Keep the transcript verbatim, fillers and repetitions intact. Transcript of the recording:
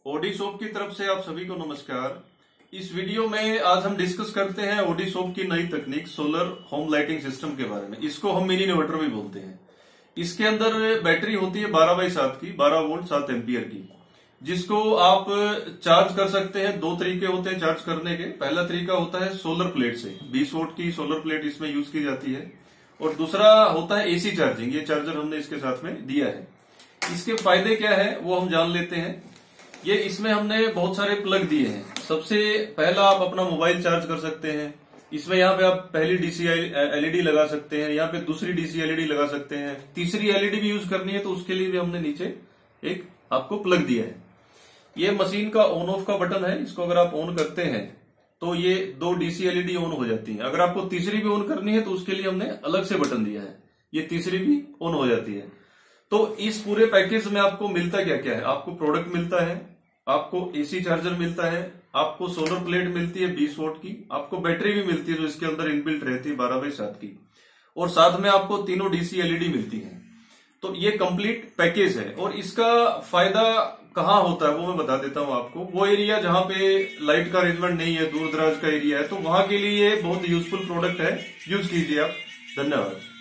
OD shop की तरफ से आप सभी को नमस्कार। इस वीडियो में आज हम डिस्कस करते हैं ओडी शॉप की नई तकनीक सोलर होम लाइटिंग सिस्टम के बारे में। इसको हम मिनी इन्वर्टर भी बोलते हैं। इसके अंदर बैटरी होती है बारह बाई सात की, बारह वोल्ट सात एम्पियर की, जिसको आप चार्ज कर सकते हैं। दो तरीके होते हैं चार्ज करने के। पहला तरीका होता है सोलर प्लेट से, बीस वोल्ट की सोलर प्लेट इसमें यूज की जाती है। और दूसरा होता है एसी चार्जिंग। ये चार्जर हमने इसके साथ में दिया है। इसके फायदे क्या है वो हम जान लेते हैं। ये इसमें हमने बहुत सारे प्लग दिए हैं। सबसे पहला, आप अपना मोबाइल चार्ज कर सकते हैं। इसमें यहाँ पे आप पहली डीसी एलईडी लगा सकते हैं, यहाँ पे दूसरी डीसी एलईडी लगा सकते हैं। तीसरी एलईडी भी यूज करनी है तो उसके लिए भी हमने नीचे एक आपको प्लग दिया है। ये मशीन का ऑन ऑफ का बटन है। इसको अगर आप ऑन करते हैं तो ये दो डीसी एलईडी ऑन हो जाती है। अगर आपको तीसरी भी ऑन करनी है तो उसके लिए हमने अलग से बटन दिया है। ये तीसरी भी ऑन हो जाती है। तो इस पूरे पैकेज में आपको मिलता क्या क्या है? आपको प्रोडक्ट मिलता है, आपको एसी चार्जर मिलता है, आपको सोलर प्लेट मिलती है बीस वोल्ट की, आपको बैटरी भी मिलती है जो इसके अंदर इनबिल्ट रहती है बारह बाई सात की, और साथ में आपको तीनों डीसी एलईडी मिलती है। तो ये कंप्लीट पैकेज है। और इसका फायदा कहाँ होता है वो मैं बता देता हूँ आपको। वो एरिया जहां पे लाइट का अरेंजमेंट नहीं है, दूर दराज का एरिया है, तो वहां के लिए बहुत यूजफुल प्रोडक्ट है। यूज कीजिए आप। धन्यवाद।